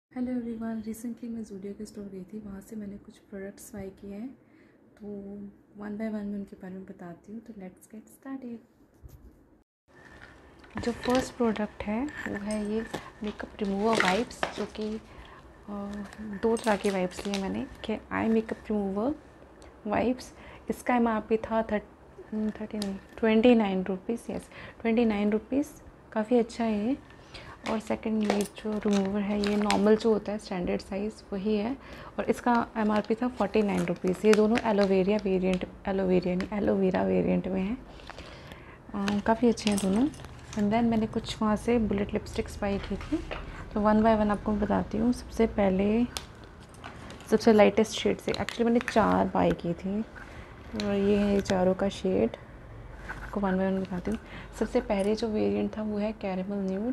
Hello everyone. Recently मैं ज़ूडियो के store गई थी। वहाँ से मैंने कुछ प्रोडक्ट्स बाय किए हैं, तो वन बाय वन मैं उनके बारे में बताती हूँ। तो लेट्स गेट स्टार्टेड। जो फर्स्ट प्रोडक्ट है वो है ये मेकअप रिमूवर वाइप्स, जो कि दो तरह के वाइप्स लिए मैंने कि आई मेकअप रिमूवर वाइप्स। इसका MRP था 29 रुपीज़। Yes, 29 rupees. काफ़ी अच्छा है ये। और सेकंड ये जो रिमूवर है ये नॉर्मल जो होता है स्टैंडर्ड साइज़ वही है, और इसका MRP था 49 रुपीज़। ये दोनों एलोवेरा वेरिएंट में है। काफ़ी अच्छे हैं दोनों। एंड देन मैंने कुछ वहाँ से बुलेट लिपस्टिक्स बाई की थी, तो वन बाय वन आपको बताती हूँ। सबसे लाइटेस्ट शेड से एक्चुअली मैंने 4 बाई की थी, और ये है चारों का शेड। आपको वन बाय वन बताती हूँ। सबसे पहले जो वेरिएंट था वो है caramel nude.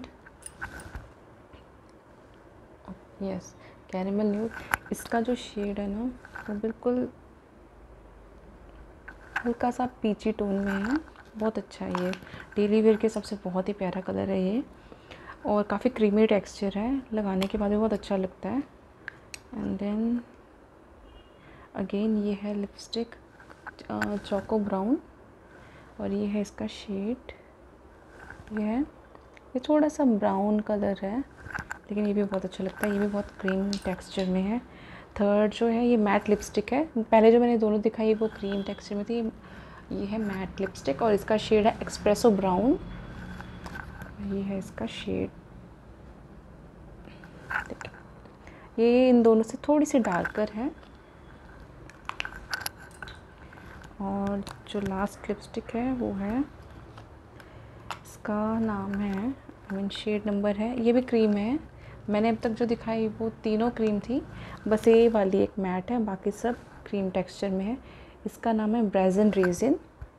Yes, caramel nude. इसका जो शेड है ना वो बिल्कुल हल्का सा पीची टोन में है। बहुत अच्छा है ये, डेली वेयर के सबसे बहुत ही प्यारा कलर है ये, और काफ़ी क्रीमी टेक्सचर है। लगाने के बाद भी बहुत अच्छा लगता है। एंड देन अगेन ये है लिपस्टिक चोको ब्राउन, और ये है इसका शेड। ये थोड़ा सा ब्राउन कलर है, लेकिन ये भी बहुत अच्छा लगता है। ये भी बहुत क्रीम टेक्सचर में है। थर्ड जो है ये मैट लिपस्टिक है। पहले जो मैंने दोनों दिखाई वो क्रीम टेक्सचर में थी, ये है मैट लिपस्टिक, और इसका शेड है एक्सप्रेसो ब्राउन। ये है इसका शेड। ये इन दोनों से थोड़ी सी डार्कर है। और जो लास्ट लिपस्टिक है वो है, इसका नाम है शेड नंबर है, ये भी क्रीम है। मैंने अब तक जो दिखाई वो तीनों क्रीम थी, बस ये वाली एक मैट है, बाकी सब क्रीम टेक्सचर में है। इसका नाम है ब्रेजन रेजिन।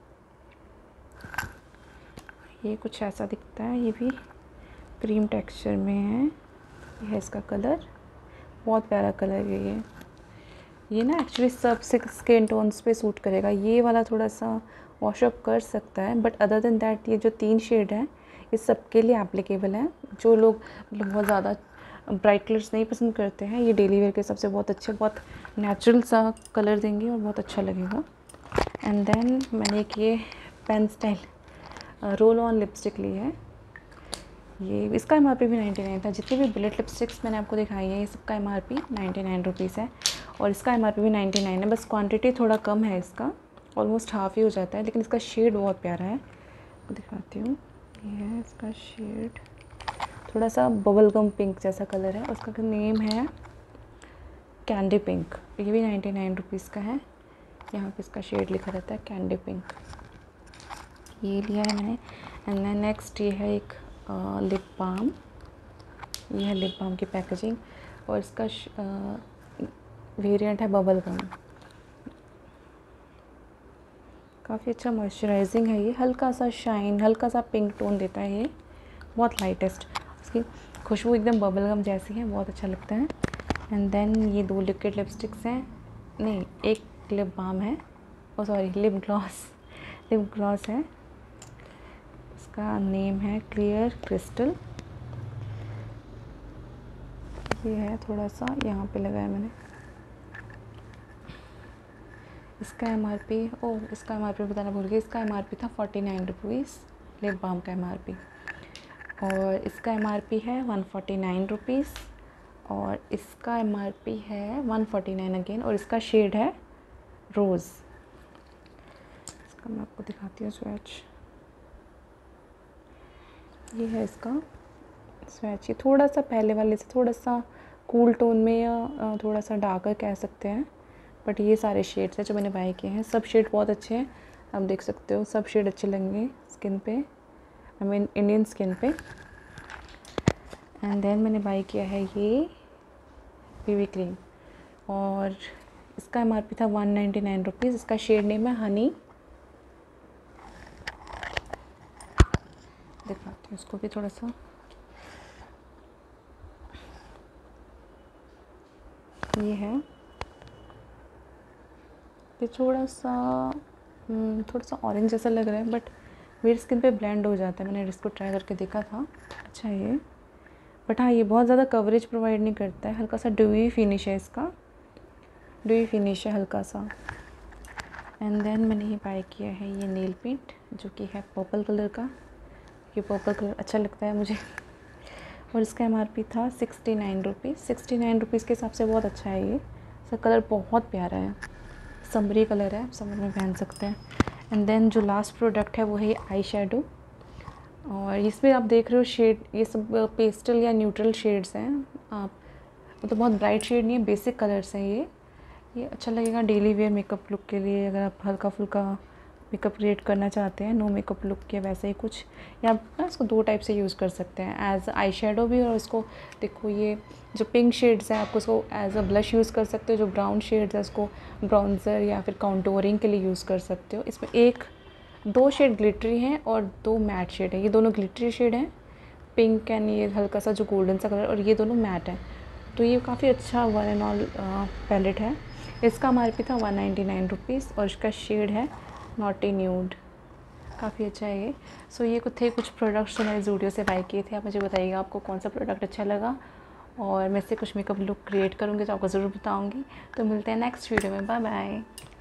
ये कुछ ऐसा दिखता है, ये भी क्रीम टेक्सचर में है। ये है इसका कलर, बहुत प्यारा कलर है ये ना एक्चुअली सब स्किन टोन्स पे सूट करेगा। ये वाला थोड़ा सा वॉशअप कर सकता है, बट अदर देन दैट ये जो 3 शेड हैं ये सबके लिए एप्लीकेबल है। जो लोग मतलब बहुत ज़्यादा ब्राइट कलर्स नहीं पसंद करते हैं, ये डेली वेयर के सबसे बहुत अच्छे, बहुत नेचुरल सा कलर देंगे और बहुत अच्छा लगेगा। एंड देन मैंने एक ये pen style roll on lipstick ली है। ये इसका MRP भी 99 था। जितनी भी बुलेट लिपस्टिक्स मैंने आपको दिखाई है ये सबका MRP 99 रुपीज़ है, और इसका MRP भी 99 है। बस क्वांटिटी थोड़ा कम है इसका, ऑलमोस्ट हाफ ही हो जाता है, लेकिन इसका शेड बहुत प्यारा है। दिखाती हूँ, ये है इसका शेड, थोड़ा सा बबल गम पिंक जैसा कलर है। उसका नेम है कैंडी पिंक। ये भी 99 रुपीज़ का है। यहाँ पे इसका शेड लिखा रहता है कैंडी पिंक। ये लिया है मैंने। एंड देन नेक्स्ट ये है एक लिप बाम। ये है लिप बाम की पैकेजिंग, और इसका वेरिएंट है बबल गम। काफ़ी अच्छा मॉइस्चराइजिंग है ये, हल्का सा शाइन, हल्का सा पिंक टोन देता है ये, बहुत लाइटेस्ट। उसकी खुशबू एकदम बबल गम जैसी है, बहुत अच्छा लगता है। एंड देन ये 2 लिक्विड लिपस्टिक्स हैं, नहीं एक लिप बाम है, ओ सॉरी लिप ग्लॉस है। इसका नेम है क्लियर क्रिस्टल। ये है थोड़ा सा यहाँ पे लगाया मैंने। इसका MRP बताना भूल गई। इसका MRP था 49 रुपीज़, लिप बाम का MRP, और इसका MRP है 149 रुपीज़, और इसका MRP है 149 अगेन, और इसका शेड है रोज़। इसका मैं आपको दिखाती हूँ स्वैच। ये है इसका स्वैच। ये थोड़ा सा पहले वाले से थोड़ा सा कूल टोन में या थोड़ा सा डार्कर कह सकते हैं, बट ये सारे शेड्स हैं जो मैंने बाय किए हैं। सब शेड बहुत अच्छे हैं, आप देख सकते हो, सब शेड अच्छे लगेंगे स्किन पे, आई मीन इंडियन स्किन पे। एंड देन मैंने बाय किया है ये BB क्रीम, और इसका MRP था 199 रुपीज़। इसका शेड नेम है हनी। दिखाती हूँ इसको भी थोड़ा सा। ये है, ये थोड़ा सा ऑरेंज जैसा लग रहा है, बट मेरी स्किन पे ब्लेंड हो जाता है। मैंने इसको ट्राई करके देखा था, अच्छा है ये। बट हाँ ये बहुत ज़्यादा कवरेज प्रोवाइड नहीं करता है, हल्का सा ड्यूई फिनिश है इसका, ड्यूई फिनिश है हल्का सा। एंड देन मैंने ये बाय किया है ये नेल पेंट जो कि है पर्पल कलर का, ये पर्पल कलर अच्छा लगता है मुझे। और इसका MRP था 69 रुपीज़। 69 रुपीज़ के हिसाब से बहुत अच्छा है ये। इसका कलर बहुत प्यारा है, समरी कलर है, समर में पहन सकते हैं। एंड देन जो लास्ट प्रोडक्ट है वो है आई शेडो, और इसमें आप देख रहे हो शेड ये सब पेस्टल या न्यूट्रल शेड्स हैं। आप मतलब बहुत ब्राइट शेड नहीं है, बेसिक कलर्स हैं ये अच्छा लगेगा डेली वेयर मेकअप लुक के लिए। अगर आप हल्का फुल्का मेकअप क्रिएट करना चाहते हैं, नो मेकअप लुक के वैसे ही कुछ, या आप ना इसको 2 टाइप से यूज़ कर सकते हैं, एज आई शेडो भी, और इसको देखो ये जो पिंक शेड्स हैं आपको इसको एज अ ब्लश यूज़ कर सकते हो, जो ब्राउन शेड्स है उसको ब्राउन्जर या फिर काउंटोरिंग के लिए यूज़ कर सकते हो। इसमें 2 शेड ग्लिटरी हैं और 2 मैट शेड है, ये दोनों ग्लिटरी शेड हैं, पिंक एंड ये हल्का सा जो गोल्डन सा कलर, और ये दोनों मैट हैं। तो ये काफ़ी अच्छा वन एंड ऑल पैलेट है। इसका MRP था 199 रुपीज़ और इसका शेड है नॉटी न्यूड, काफ़ी अच्छा है ये। सो ये कुछ प्रोडक्ट्स जो मैंने ज़ूडियो से बाय किए थे। आप मुझे बताइएगा आपको कौन सा प्रोडक्ट अच्छा लगा, और मैं इससे कुछ मेकअप लुक क्रिएट करूँगी तो आपको ज़रूर बताऊँगी। तो मिलते हैं नेक्स्ट वीडियो में, बाय बाय।